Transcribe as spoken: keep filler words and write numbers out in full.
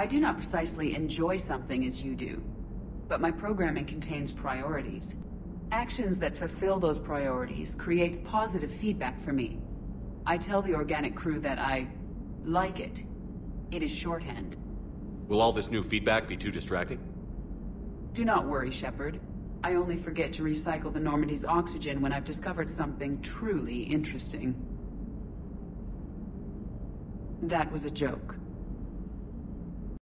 I do not precisely enjoy something as you do, but my programming contains priorities. Actions that fulfill those priorities creates positive feedback for me. I tell the organic crew that I like it. It is shorthand. Will all this new feedback be too distracting? Do not worry, Shepard. I only forget to recycle the Normandy's oxygen when I've discovered something truly interesting. That was a joke.